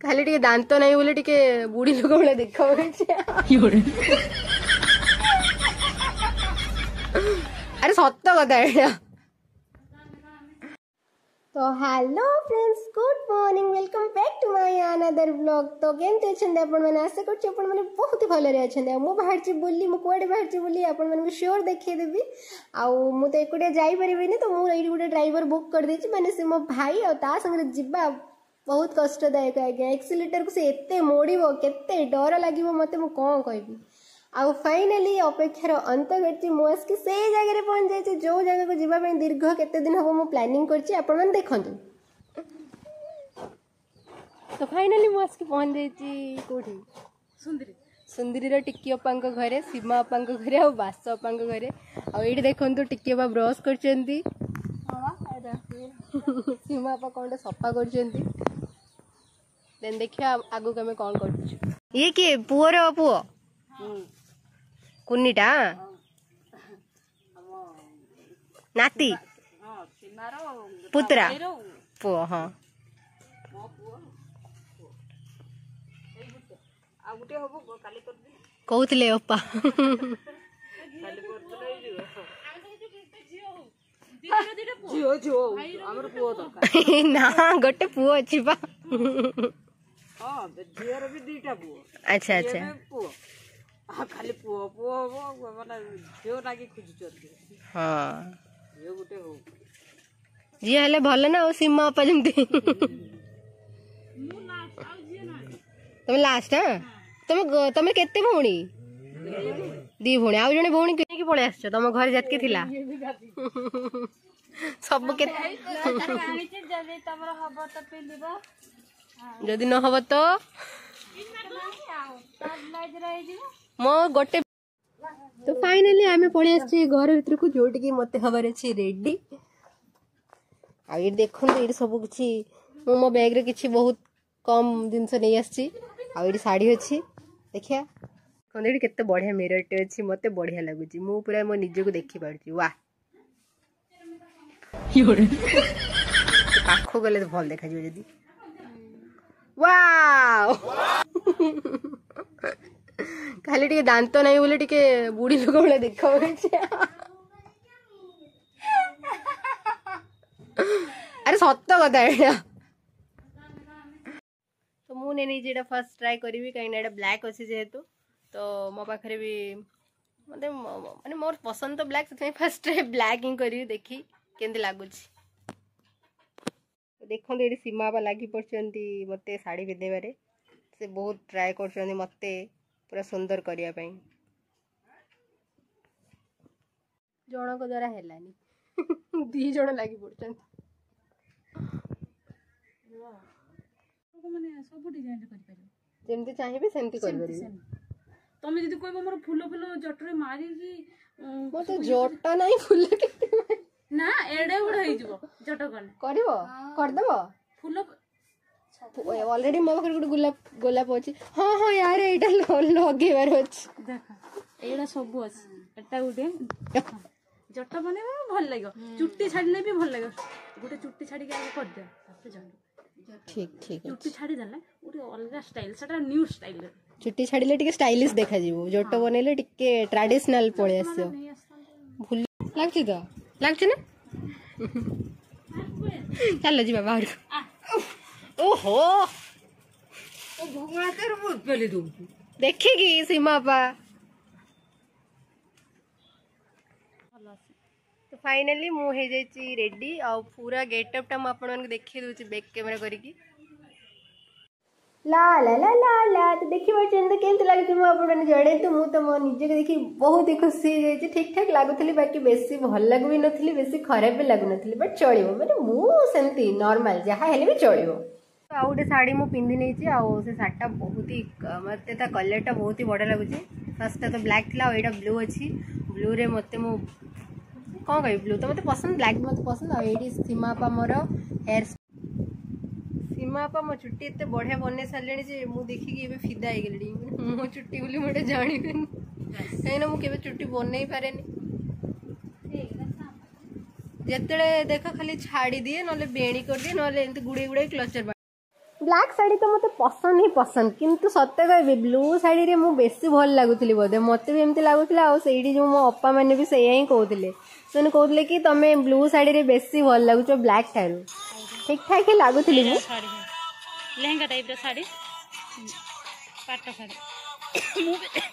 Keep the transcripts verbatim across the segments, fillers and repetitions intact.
खाली टिके दांत नहीं बोले टिके बुढ़ी लोक भाई देखा अरे सत कथा एटा। तो hello friends, good morning, welcome back to my another vlog. तो केमती अच्छे आपण मैंने आशा करछि आपण मैंने बहुत भलरे अच्छे। मु बाहर बुली मु कुआडे बाहर बुली आपण मैंने श्योर देखदेवी। आउ मु तो एकुटिया जाई परिबिनी, तो मु एई गोटे ड्राइवर बुक कर देछि, माने से मो भाई आ ता संगे जिबा बहुत कष्टदायक आज्ञा। एक्सीलेटर को से एते मोड़िबो, केते डर लागिबो मते, मु कोन कहबी। आउ फाइनली अपेक्षार अंत करछि, मु आसके से जगह रे पहुंच जाय जो जगह को जीवा पे दीर्घ केते दिन हबो मु प्लानिंग करछि, आपण मन देखंतु। तो फाइनली मु आसके पहुंच जायछि कोठी, सुंदरी सुंदरी रो टिक्की अपांक घरे, सीमा अपांक घरे आ बास अपांक घरे। आ एठी देखंतु टिक्की अपा ब्रश करचंती, सीमा अपा कोनटे सफा करचंती। देन देखिया आगु कमे कोन करछु। ये के पुओ रो पुओ कुन्नीटा नाती पुत्रा पुओ। हाँ कहते अपा ना गोटे पुओ अच्छी बा। अच्छा अच्छा खाली पुओ पुओ माने झियो लागी खोजुचंती। हां झियो गुटे हो जी हेले भले ना सीमा अपा जमती तुम लास्ट। हां तुम तुम केते भौणी? दी भौणी। आ जने भौणी के की पळे आछो तुम घर जात के थिला सब के जदी तमर हबो त पिलिबो, जदी न हबो तो मो गोटे। तो फाइनली आमे पळे आछी घर भीतर को, जोटी की मते हबार अछि रेडी। आ ये देखन ये सब किछि मो मो बैग रे किछि बहुत कम जिंस नै आछी। आ ये साड़ी अछि देखिया कोन केते बढ़िया मिरर टे अछि, मते बढ़िया लागुछि। मु पूरा मो निजे को देखि पारछि। वाह योरे पाखो गले तो भल देखा जियो जदी। वाओ खाली टिके दांत नहीं बोले टिके बुढ़ी लोक भाई देखा अरे सत कथा एटा। तो मु ने जे फर्स्ट ट्राई करी कहीं ब्लैक अच्छी जेहेतु, तो मो पाखे भी मत माने मोर पसंद तो ब्लैक, से फर्स्ट ट्राई ब्लैक ही करी देखी केमती लगुच। देखो ये सीमा बा लगी पड़ती मत शाढ़ी पिंधेबारे, से बहुत ट्राए कर मत पूरा सुंदर करने जन को द्वारा हेलानी दी जन लगी पड़ते जमती चाहिए सेमती कर तमे जदी कहबो मोर फूल फूल जटरे मारी की मो तो जटा नहीं फूल ना एडे उड़ होई जबो जट कन करबो कर देबो फूल ऑलरेडी मो पाखर गुड गुलाब गोलाप अछि। हां हां यार एटा लगेबार अछि, देख एडा सब अछि। एटा गुटे जट बने भल लागो, चुट्टी छाडले भी भल लागो। गुटे चुट्टी छाडी के कर दे तापर जान ठीक ठीक चुट्टी छाडी देले गुटे अलगा स्टाइल, सेटा न्यू स्टाइल। चुट्टी छाडले टिके स्टाइलिश देखा जीवो, जट बनेले टिके ट्रेडिशनल पळे आसो। भूल लागछि तो लागछि ना चल जी बाबा ओहो ओ भगवान तेरे बहुत पहले दो देखेगी सीमा पा। तो फाइनली मु हे जाई रेडी आ पूरा गेटअप टा म आपन देखि दोछि बैक कैमरा करिकी। ला ला ला ला ला तो देखि बचन तो केमते लागै मु आपन जड़े। तो मु तो मो निजे के देखि बहुत ही खुशी हो जाई, ठीक ठाक लागुथली, बाकी बेसी भल लागु भी नथली, बेसी खराब भी लागु नथली, बट चलिबो माने मु सेमती नॉर्मल जहा हेले भी चलिबो। तो आ गोटे शाड़ी मु पिंधि नै छी, आ से शाटा बहुत ही मते ता कलर टा बहुत ही बढ़िया लागुची। फर्स्ट तो ब्लैक थिला, एटा ब्लू अछि। ब्लू रे मते मु कोन कहि ब्लू तो मते पसंद, ब्लैक मते पसंद। आ एडी सीमा पा मोर हेयर सीमा पा मो चुट्टी एते बढ़िया बने सारले जे मु देखि कि एबे फिदा हो गेली मो चुट्टी बोली मोटे जानि बेन कहीं ना मु केबे चुट्टी बनै पारेनी। जेतेले देखा खाली छाड़ी दिए नले बेणी कर दिए नले एंत गुड़े गुड़े क्लचर ब्लैक शाड़ी तो मत पसंद ही पसंद किंतु सत कह ब्लू शाड़ी रे मुझे बेसी भल लगुली बोधे मत भी एमती लगुला आईटी जो मो अपा मैंने भी सैया ही कहते से कहते कि तुम ब्लू शाड़ी रे बेसी भल लगुच ब्लैक ठारू ठीक ठाक ही लगुली लेहेंगा टाइप रो साड़ी पाट साड़ी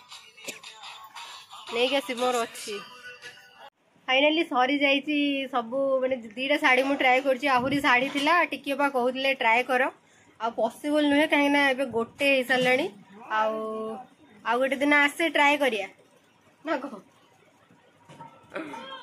नहीं आसी मोर अच्छी फाइनाली सरी जाइए सब मैंने दीटा शाड़ी मुझे ट्राए कर आहरी शाड़ी थिला टिके बा कहते ट्राए कर आ पॉसिबल नुहे कहीं गोटे हो सारे आ गोटे दिन आसे ट्राए करिया ना कह